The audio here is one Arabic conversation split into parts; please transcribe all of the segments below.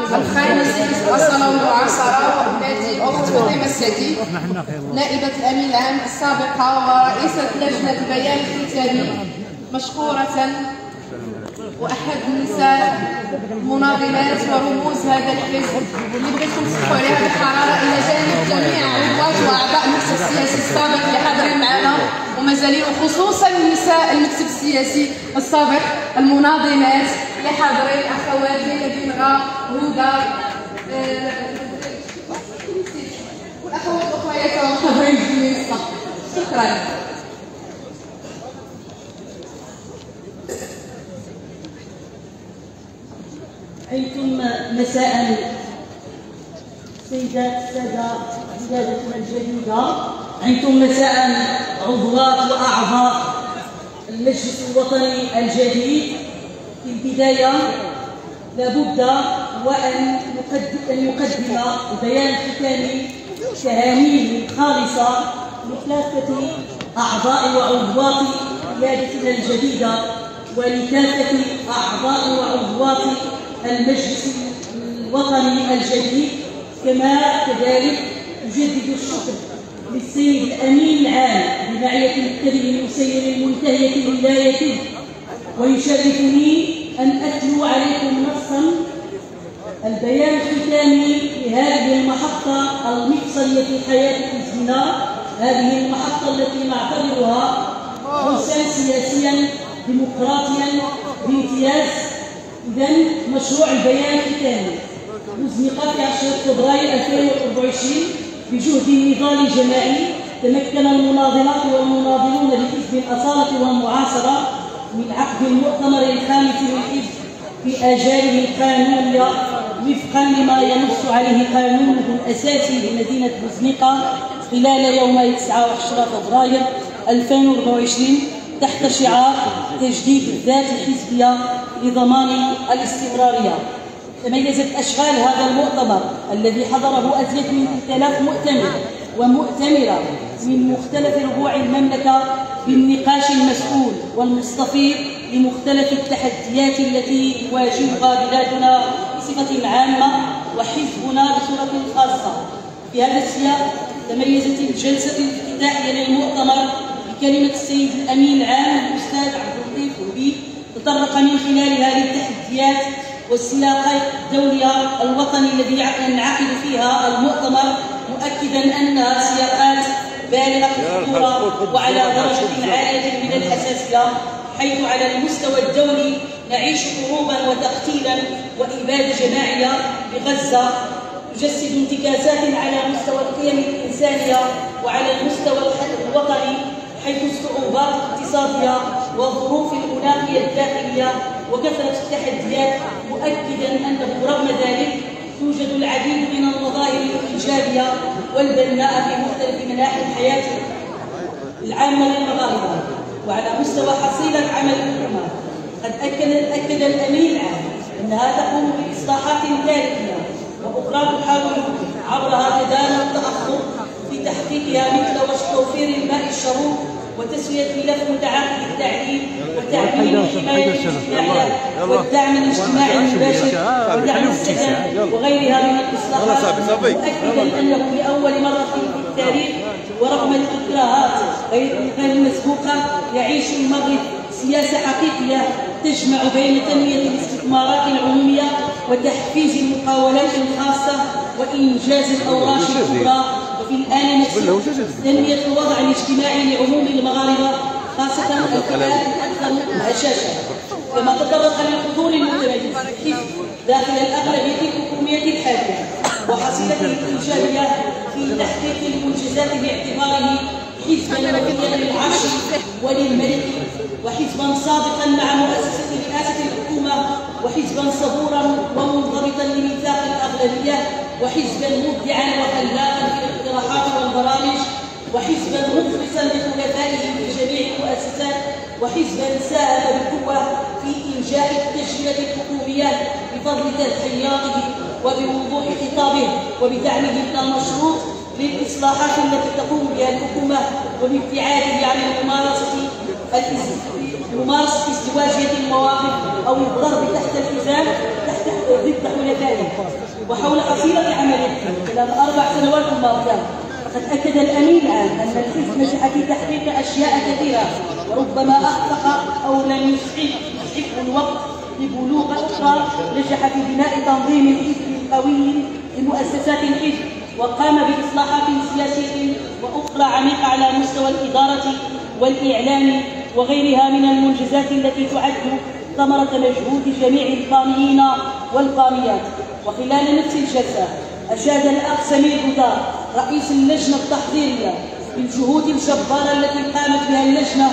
الخامس الأصالة والمعاصرة التي أخت فاطمة السعدي نائبة الأمين العام السابقة ورئيسة لجنة بيان الختامي مشكورة، وأحد النساء مناضلات ورموز هذا الحزب اللي بغيتكم تصحوا عليها بالحرارة، إلى جانب جميع عضوات وأعضاء المكتب السياسي السابق اللي حاضرين معنا ومازالين، وخصوصا النساء المكتب السياسي السابق المناضلات اللي حاضرين، أخواتي نبينغا هدى والأخوات الأخريات حاضرين في المنصة. شكرا. أنتم مساء سيدات السادة سيادتنا الجديدة، أنتم مساء عضوات وأعضاء المجلس الوطني الجديد. في البداية لابد وأن يقدم البيان الختامي تهانيه خالصة لكافة أعضاء وعضوات قيادتنا الجديدة ولكافة أعضاء وعضوات المجلس الوطني الجديد، كما كذلك أجدد الشكر للسيد الأمين العام بمعية الكريم المسير المنتهية ولايته، ويشرفني أن أتلو عليكم نصا البيان الختامي لهذه المحطة المفصلية في حياة حزبنا، هذه المحطة التي نعتبرها عرسا سياسيا ديمقراطيا بامتياز. إذن مشروع البيان الختامي أزمق في 10 فبراير 2024 بجهد نضالي جماعي. تمكن المناضلات والمناضلون لحزب الأصالة والمعاصرة من عقد المؤتمر الخامس للحزب في آجاله القانونية وفقا لما ينص عليه قانونه الأساسي لمدينة بوزنيقة خلال يومي 9 و10 فبراير 2024 تحت شعار تجديد الذات الحزبية لضمان الاستمرارية. تميزت أشغال هذا المؤتمر الذي حضره أزيد من 3000 مؤتمر ومؤتمرة من مختلف ربوع المملكة بالنقاش المسؤول والمستفيض لمختلف التحديات التي يواجهها بلادنا بصفة عامة وحزبنا بصورة خاصة. في هذا السياق تميزت الجلسة الافتتاحية للمؤتمر بكلمة السيد الأمين العام الأستاذ عبد اللطيف الهبيب، تطرق من خلالها للتحديات والسياقات الدولية الوطني الذي ينعقد فيها المؤتمر، مؤكدا أنها سياقات بالغة الخطورة وعلى درجة عالية من الحساسية، حيث على المستوى الدولي نعيش حروبا وتقتيلا وإبادة جماعية بغزة تجسد انتكاسات على مستوى القيم الإنسانية وعلى المستوى الوطني، حيث الصعوبات الاقتصادية والظروف المناخية الداخلية وكثرة التحديات، مؤكدا أنه رغم ذلك توجد العديد من المظاهر الإيجابية والبناء في مختلف مناحي الحياة العامة للمغاربة. وعلى مستوى حصيلة عمل الحكومة قد أكد الأمين العام أنها تقوم بإصلاحات تاريخية وأخرى تحاول عبرها تدارك التأخر في تحقيقها، مثل توفير الماء الشروب وتسوية ملف متعاقد التعليم وتعميم الحماية الاجتماعية والدعم الاجتماعي المباشر ودعم السكن وغيرها من الإصلاحات، مؤكدا أنه لأول مرة في التاريخ ورغم الإكراهات غير المسبوقة يعيش المغرب سياسة حقيقية تجمع بين تنمية الاستثمارات العمومية وتحفيز المقاولات الخاصة وإنجاز الأوراق الكبرى، وفي الآن نفسه تنمية الوضع الاجتماعي لعموم المغاربة خاصة الفئات الأكثر هشاشة. كما تطرق للحضور المتميز داخل الأغلبية الحكومية الحالية وحصيلته الإيجابية في تحقيق المنجزات باعتباره حزبا وفيا للعرش وللملك، وحزبا صادقا مع مؤسسة رئاسة الحكومة، وحزبا صبورا ومنضبطا لميثاق الأغلبية، وحزبا مبدعا وخلاقا في الاقتراحات والبرامج، وحزبا مخلصا لخلفائه في جميع المؤسسات، وحزبا ساهم بقوة في إنجاح التشكيلة الحكومية بفضل تضحياته وبوضوح خطابه وبدعمه المشروط للإصلاحات التي تقوم بها الحكومة وبابتعاده عن ممارسة ازدواجية المواقف أو الضرب تحت الحزام تحت ضد حلفائه وحول حصيلة عمله خلال 4 سنوات ماضية. فقد أكد الأمين العام أن الحزب نجح في تحقيق أشياء كثيرة، وربما أخفق أو لم يسعفه الوقت لبلوغ أخرى. نجح في بناء تنظيم حزبي قوي لمؤسسات الحزب، وقام بإصلاحات سياسية وأخرى عميقة على مستوى الإدارة والإعلام وغيرها من المنجزات التي تعد ثمرة مجهود جميع القاميين والقاميات. وخلال نفس الجلسة أشاد الأخ سمير بودا رئيس اللجنة التحضيرية بالجهود الجبارة التي قامت بها اللجنة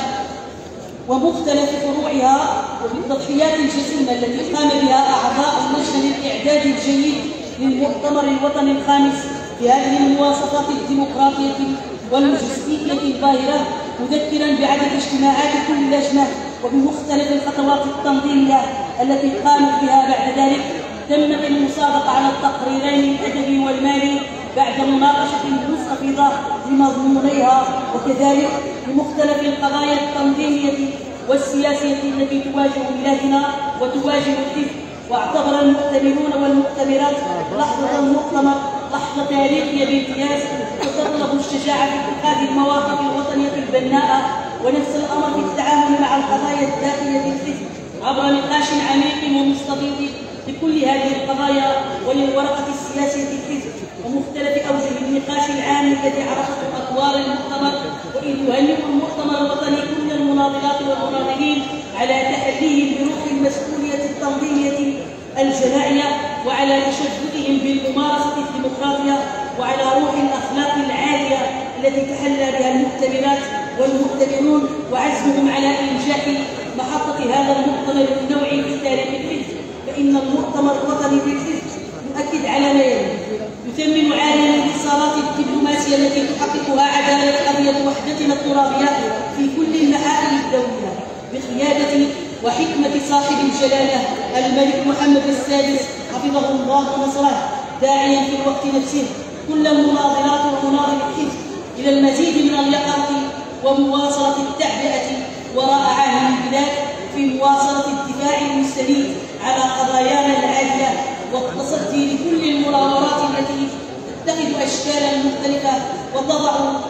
ومختلف فروعها، وبالتضحيات الجسيمة التي قام بها أعضاء اللجنة للإعداد الجيد للمؤتمر الوطني الخامس في هذه المواصفات الديمقراطية والجزئية الباهرة، مذكرا بعدد اجتماعات كل لجنة وبمختلف الخطوات التنظيمية التي قامت بها. بعد ذلك تمت المصادقة على التقريرين الأدبي والمالي بعد مناقشة مستفيضة لمضمونيها، وكذلك بمختلف القضايا التنظيمية والسياسية التي تواجه بلادنا وتواجه الحزب. واعتبر المؤتمرون والمؤتمرات لحظة المؤتمر لحظة تاريخية بامتياز تتطلب الشجاعة في اتخاذ المواقف الوطنية البناءة، ونفس الأمر في التعامل مع القضايا الداخلية للحزب عبر نقاش عميق ومستضيف لكل هذه القضايا وللورقة السياسية للحزب ومختلف أوجه النقاش العام الذي عرفته أطوار المؤتمر. وإذ يهنئ المؤتمر الوطني كل المناضلات والمناضلين على تحليهم بروح المسؤولية التنظيمية الجماعية وعلى تشددهم بالممارسة الديمقراطية وعلى روح الأخلاق العالية التي تحلى بها المؤتمرات والمؤتمرون، وعزمهم على إنجاح محطة هذا المؤتمر النوعي في تاريخ الحزب. فإن المؤتمر الوطني للحزب يؤكد على ما يلي: يثمن عاليا الانتصارات الدبلوماسية التي تحققها عدالة قضية وحدتنا الترابية في كل المحافل الدولية بقيادة وحكمة صاحب الجلالة الملك محمد السادس حفظه الله ونصره، داعيا في الوقت نفسه كل المناضلات ومناضل الحزب إلى المزيد من اليقظة ومواصلة التعبئة وراء عاهل البلاد في مواصلة الدفاع المستميت على قضايانا العالية والتصدي لكل المناورات التي تتخذ أشكالا مختلفة وتضع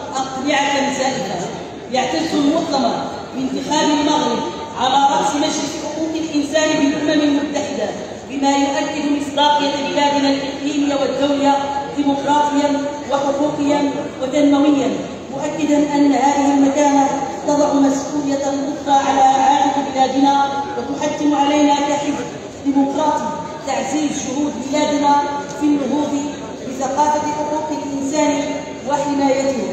أقنعة زائفة. يعتز المؤتمر بانتخاب المغرب على رأس مجلس حقوق الإنسان بالأمم المتحدة، بما يؤكد مصداقية بلادنا الإقليمية والدولية ديمقراطيا وحقوقيا وتنمويا، مؤكدا أن هذه المكانة تضع مسؤولية أخرى على عاتق بلادنا وتحتم علينا كحزب ديمقراطي تعزيز جهود بلادنا في النهوض بثقافة حقوق الإنسان وحمايته.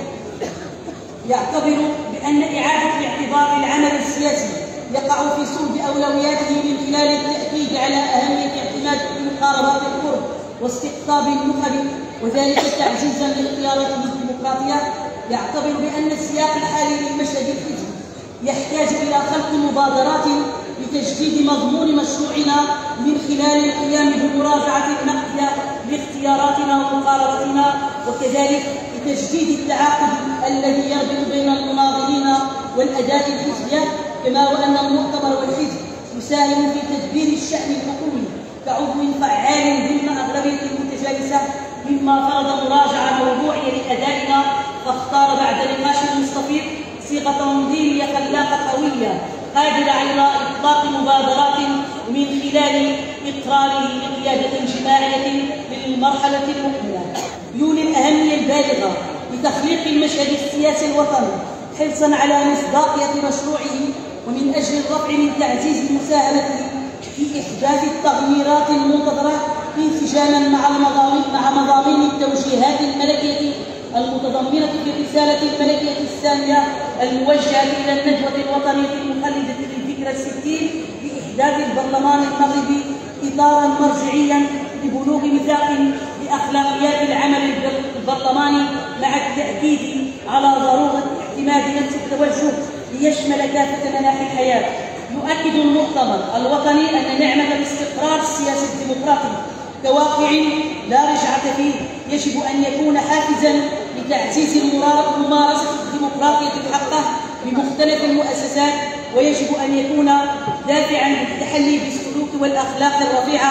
يعتبر بأن إعادة الاعتبار للعمل السياسي يقع في صلب أولوياته من خلال التأكيد على أهمية اعتماد مقاربات القرب واستقطاب النخب، وذلك تعزيزا لاختياراته الديمقراطية. يعتبر بأن السياق الحالي للمشهد الحزبي يحتاج إلى خلق مبادرات لتجديد مضمون مشروعنا من خلال القيام بمراجعة نقدية لاختياراتنا ومقاربتنا، وكذلك لتجديد التعاقد الذي يربط بين المناضلين والأداة الحزبية، كما وأن المؤتمر والحزب يساهم في تدبير الشأن الحكومي كعضو فعال ضمن أغلبية المتجانسة، مما فرض مراجعة موضوعية لأدائنا، فاختار بعد نقاش مستفيض صيغة تنظيمية خلاقة قوية قادرة على إطلاق مبادرات من خلال إقراره بقيادة جماعية للمرحلة المقبلة. يولي الأهمية البالغة لتخليق المشهد السياسي الوطني حرصا على مصداقية مشروعه، ومن أجل الرفع من تعزيز مساهمته في إحداث التغييرات المنتظرة انسجاما مع مضامين التوجيهات الملكية المتضمنة في الرسالة الملكية الثانية الموجهة إلى الندوة الوطنية المخلدة للذكرى 60 بإحداث البرلمان المغربي إطارا مرجعيا لبلوغ ميثاق بأخلاقيات العمل البرلماني، مع التأكيد على ضرورة اعتماد نفس التوجه ليشمل كافة مناحي الحياة. يؤكد المؤتمر الوطني أن نعمة الاستقرار السياسي الديمقراطي كواقع لا رجعة فيه يجب أن يكون حافزا لتعزيز الممارسة الديمقراطية الحقة بمختلف المؤسسات، ويجب أن يكون دافعا للتحلي بالسلوك والأخلاق الرفيعة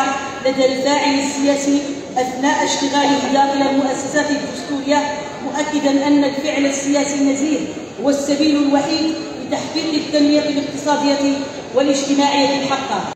لدى الفاعل السياسي أثناء اشتغاله داخل المؤسسات الدستورية، مؤكدا أن الفعل السياسي النزيه هو السبيل الوحيد لتحقيق التنمية الاقتصادية والاجتماعية الحقة.